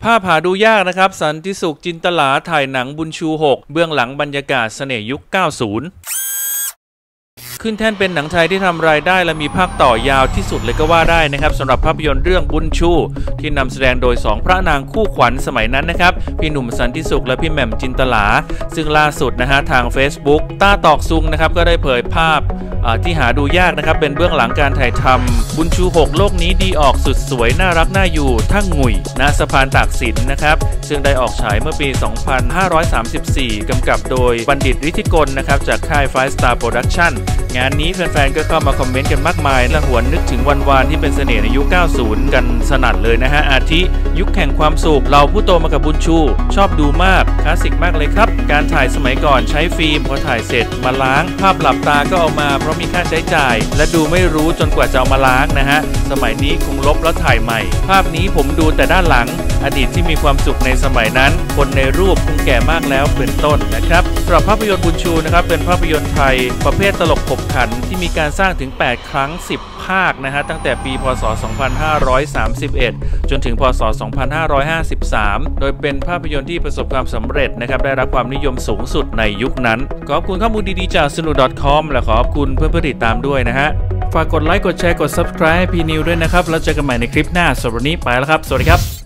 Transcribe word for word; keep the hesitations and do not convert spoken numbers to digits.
ภาพหาดูยากนะครับสันติสุขจินตลาถ่ายหนังบุญชูหกเบื้องหลังบรรยากาศเสน่ห์ยุค เก้าสิบ ขึ้นแท่นเป็นหนังไทยที่ทำรายได้และมีภาคต่อยาวที่สุดเลยก็ว่าได้นะครับสำหรับภาพยนตร์เรื่องบุญชูที่นำแสดงโดยสองพระนางคู่ขวัญสมัยนั้นนะครับพี่หนุ่มสันติสุขและพี่แหม่มจินตลาซึ่งล่าสุดนะฮะทาง Facebook ต้าตอกซุงนะครับก็ได้เผยภาพที่หาดูยากนะครับเป็นเบื้องหลังการถ่ายทำบุญชูหกโลกนี้ดีออกสุดสวยน่ารักน่าอยู่ทั้งงุ่ยณสะพานตากสินนะครับซึ่งได้ออกฉายเมื่อปี สองพันห้าร้อยสามสิบสี่ กำกับโดยบัณฑิตฤทธิกลนะครับจากค่าย Five Star Production งานนี้แฟนๆก็เข้ามาคอมเมนต์กันมากมายและหวนนึกถึงวันวานที่เป็นเสน่ห์ในยุค เก้าสิบ กันสนั่นเลยนะฮะอาทิยุคแห่งความสุขเราผู้โตมากับบุญชูชอบดูมากคลาสสิกมากเลยครับการถ่ายสมัยก่อนใช้ฟิล์มพอถ่ายเสร็จมาล้างภาพหลับตาก็เอามาเพราะมีค่าใช้จ่ายและดูไม่รู้จนกว่าจะเอามาล้างนะฮะสมัยนี้คงลบแล้วถ่ายใหม่ภาพนี้ผมดูแต่ด้านหลังอดีตที่มีความสุขในสมัยนั้นคนในรูปคงแก่มากแล้วเป็นต้นนะครับสำหรับภาพยนตร์บุญชูนะครับเป็นภาพยนตร์ไทยประเภทตลกขบขันที่มีการสร้างถึงแปดครั้งสิบภาคนะฮะตั้งแต่ปีพ.ศ. สองพันห้าร้อยสามสิบเอ็ดจนถึงพ.ศ. สองพันห้าร้อยห้าสิบสามโดยเป็นภาพยนตร์ที่ประสบความสำเร็จนะครับได้รับความนิยมสูงสุดในยุคนั้นขอบคุณข้อมูลดีๆจาก สนุก ดอท คอม และขอบคุณเพื่อนๆติดตามด้วยนะฮะฝากกดไลค์กดแชร์กด ซับสไครบ์ ให้พี่นิวด้วยนะครับแล้วเจอกันใหม่ในคลิปหน้าสำหรับวันนี้ไปแล้วครับสวัสดีครับ